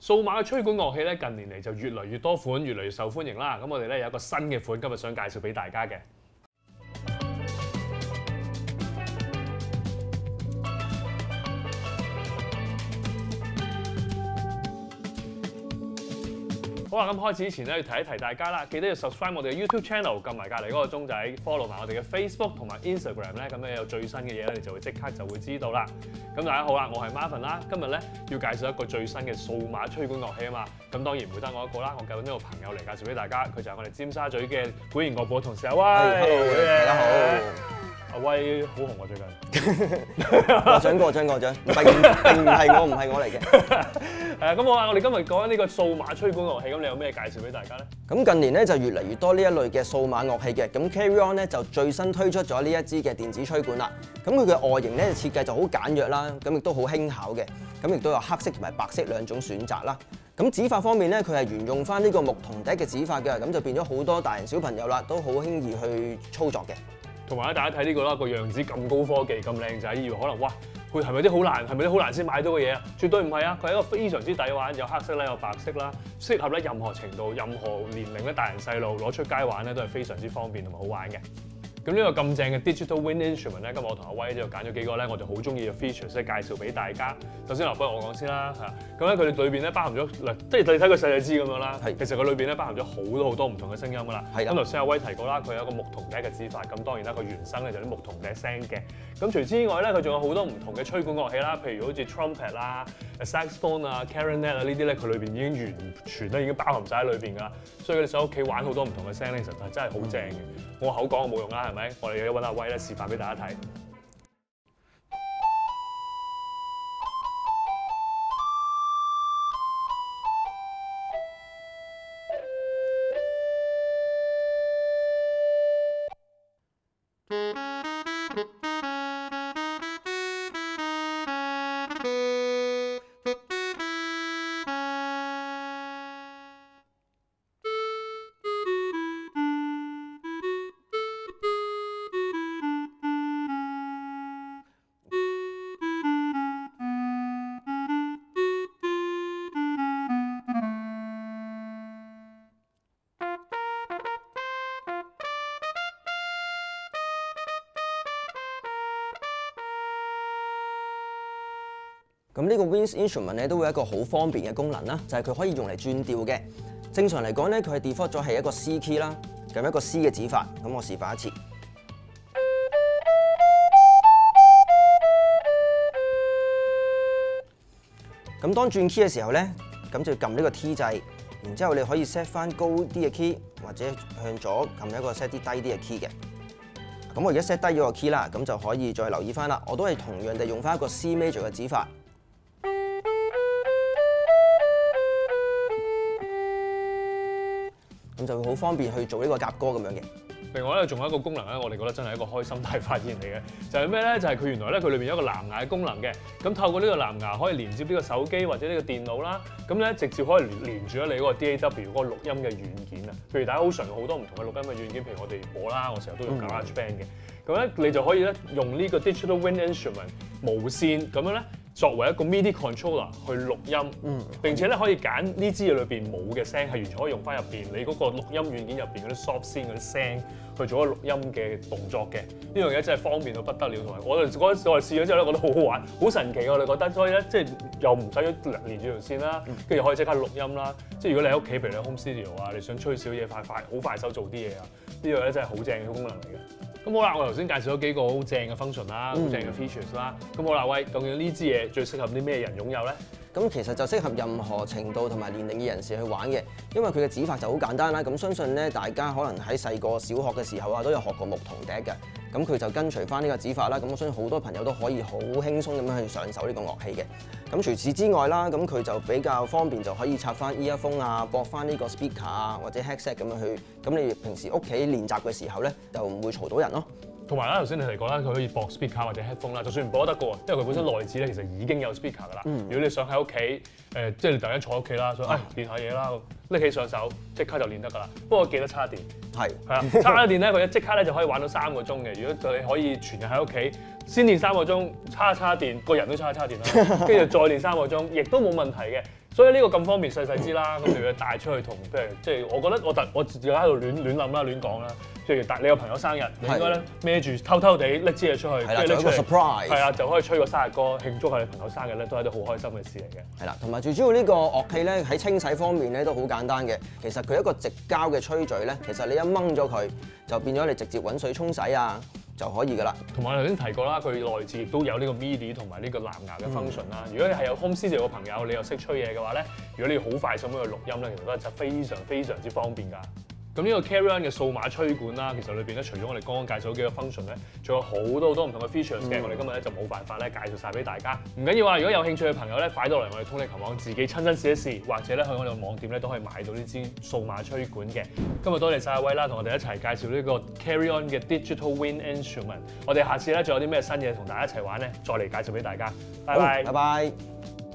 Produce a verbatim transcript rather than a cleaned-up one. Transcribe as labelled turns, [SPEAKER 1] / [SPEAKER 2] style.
[SPEAKER 1] 數碼嘅吹管樂器咧，近年嚟就越嚟越多款，越嚟越受歡迎啦。咁我哋咧有一個新嘅款，今日想介紹俾大家嘅。好啦，咁開始之前咧，要提一提大家啦，記得要 subscribe 我哋嘅 YouTube channel， 撳埋隔離嗰個鐘仔 ，follow 埋我哋嘅 Facebook 同埋 Instagram 咧，咁咧有最新嘅嘢咧，你就會即刻就會知道啦。咁大家好啦，我係 Marvin 啦，今日咧要介紹一個最新嘅數碼吹管樂器啊嘛。咁當然唔會得我一個啦，我介紹呢個朋友嚟介紹俾大家，佢就係我哋尖沙咀嘅管弦樂部同事阿威。
[SPEAKER 2] Hello， 大家好。
[SPEAKER 1] 阿威好紅喎最近，
[SPEAKER 2] 過獎過獎過獎，並並唔係我唔係我嚟嘅。
[SPEAKER 1] 誒咁好啊！我哋今日講緊呢個數碼吹管樂器，咁你有咩介紹俾大家咧？
[SPEAKER 2] 咁近年咧就越嚟越多呢一類嘅數碼樂器嘅，咁 Carry On 咧就最新推出咗呢一支嘅電子吹管啦。咁佢嘅外形咧設計就好簡約啦，咁亦都好輕巧嘅，咁亦都有黑色同埋白色兩種選擇啦。咁指法方面咧，佢係沿用翻呢個牧童笛嘅指法嘅，咁就變咗好多大人小朋友啦，都好輕易去操作嘅。
[SPEAKER 1] 同埋咧，大家睇呢個啦，個樣子咁高科技、咁靚仔，以為可能哇，佢係咪啲好難，係咪啲好難先買到嘅嘢啊？絕對唔係啊！佢係一個非常之抵玩，有黑色啦，有白色啦，適合咧任何程度、任何年齡咧，大人細路攞出街玩咧，都係非常之方便同埋好玩嘅。咁呢個咁正嘅 Digital Wind Instrument 咧，今日我同阿威呢度揀咗幾個咧，我就好中意嘅 features 咧，介紹俾大家。首先，嗱，不如我講先啦，係咁咧，佢哋裏邊咧包含咗嗱，即係你睇個細細支咁樣啦。係。其實佢裏邊咧包含咗好多好多唔同嘅聲音噶啦。係。咁頭先阿威提過啦，佢有一個牧童笛嘅指法，咁當然啦，佢原生咧就啲牧童笛聲嘅。咁除此之外咧，佢仲有好多唔同嘅吹管樂器啦，譬如好似 trumpet 啦、saxophone 啊、clarinet 啊呢啲咧，佢裏邊已經完全咧已經包含晒喺裏邊噶啦。所以你上屋企玩好多唔同嘅聲咧，其實係真係好正嘅。我口講我冇用啦，係咪？我哋要揾阿威咧示範俾大家睇。
[SPEAKER 2] 咁呢個 Wind Instrument 咧都會有一個好方便嘅功能啦，就係佢可以用嚟轉調嘅。正常嚟講咧，佢係 default 咗係一個 C key 啦，咁一個 C 嘅指法。咁我示範一次。咁當轉 key 嘅時候咧，咁就撳呢個 T 掣，然之後你可以 set 翻高啲嘅 key，或者向左撳一個 set 啲低啲嘅 key 嘅。咁我而家 set 低咗個 key 啦，咁就可以再留意翻啦。我都係同樣地用翻一個 C major 嘅指法。咁就會好方便去做呢個夾歌咁樣嘅。
[SPEAKER 1] 另外咧，仲有一個功能咧，我哋覺得真係一個開心大發現嚟嘅，就係咩咧？就係佢原來咧，佢裏邊有一個藍牙嘅功能嘅。咁透過呢個藍牙可以連接呢個手機或者呢個電腦啦，咁咧直接可以連連住咗你嗰個 D A W 嗰個錄音嘅軟件啊。譬如大家好常用好多唔同嘅錄音嘅軟件，譬如我哋播啦，我成日都用 GarageBand 嘅。咁咧你就可以咧用呢個 Digital Wind Instrument 無線咁樣咧，作為一個 MIDI controller 去錄音，嗯、並且咧可以揀呢支嘢裏邊冇嘅聲，係完全可以用翻入邊你嗰個錄音軟件入邊嗰啲 soft 先嗰啲聲去做一個錄音嘅動作嘅。呢樣嘢真係方便到不得了，同埋我哋嗰陣時我哋試咗之後咧，覺得好好玩，好神奇我哋覺得，所以咧即係又唔使連住條線啦，跟住可以即刻錄音啦。即係如果你喺屋企，譬如你 home studio 啊，你想吹少嘢快快好快手做啲嘢啊，呢樣咧真係好正嘅功能嚟嘅。咁好啦，我頭先介紹咗幾個好正嘅 function 啦，好正嘅 features 啦。咁好啦，喂，究竟呢支嘢最適合啲咩人擁有咧？
[SPEAKER 2] 咁其實就適合任何程度同埋年齡嘅人士去玩嘅，因為佢嘅指法就好簡單啦。咁相信咧，大家可能喺細個小學嘅時候啊，都有學過牧童笛嘅。咁佢就跟隨翻呢個指法啦。咁我相信好多朋友都可以好輕鬆咁樣去上手呢個樂器嘅。咁除此之外啦，咁佢就比較方便，就可以插翻 earphone 啊，駁翻呢個 speaker 啊，或者 headset 咁樣去。咁你平時屋企練習嘅時候咧，就唔會嘈到人咯。同埋啦，頭先你提過啦，佢可以駁 speaker 或者 headphone 啦，就算唔駁得過，因為佢本身內置咧其實已經有 speaker 噶啦。嗯、如果你想喺屋企，誒、呃、即係你突然間坐喺屋企啦，想誒、哎、練下嘢啦，拎起上手即刻就練得噶啦。不過記得插電。係係啊，插咗電咧，佢一即刻咧就可以玩到三個鐘嘅。如果你可以全日喺屋企先練三個鐘，插一插電，個人都插一插電啦，跟住再練三個鐘，亦都冇問題嘅。
[SPEAKER 1] 所以呢個咁方便細細支啦，咁你要帶出去同譬如即係我覺得我特我自己喺度亂亂諗啦亂講啦，譬如帶你有朋友生日，你應該咧孭住偷偷地拎支嘢出去，
[SPEAKER 2] 係啦，做一個 surprise，
[SPEAKER 1] 係啊，就可以吹個生日歌慶祝下你朋友生日咧，都係啲好開心嘅事嚟嘅。
[SPEAKER 2] 係啦，同埋最主要呢個樂器咧喺清洗方面咧都好簡單嘅，其實佢一個直膠嘅吹嘴咧，其實你一掹咗佢就變咗你直接揾水沖洗啊就可以㗎啦。
[SPEAKER 1] 同埋我頭先提過啦，佢內置亦都有呢個 MIDI 同埋呢個藍牙嘅 function 啦。如果你係有 home studio 嘅朋友，你又識吹嘢嘅話咧，如果你要好快咁樣去錄音咧，其實都係非常非常之方便㗎。咁呢個 Carry On 嘅數碼吹管啦，其實裏邊咧除咗我哋剛剛介紹幾個 function 咧，仲有好多好多唔同嘅 features 嘅。嗯、我哋今日咧就冇辦法咧介紹晒俾大家。唔緊要啊，如果有興趣嘅朋友咧，快到嚟我哋通力球網自己親身試一試，或者咧去我哋嘅網店咧都可以買到呢支數碼吹管嘅。今日多謝晒阿威啦，同我哋一齊介紹呢個 Carry On 嘅 Digital Wind Instrument。我哋下次咧仲有啲咩新嘢同大家一齊玩咧，再嚟介紹俾大家。拜拜，
[SPEAKER 2] 拜拜。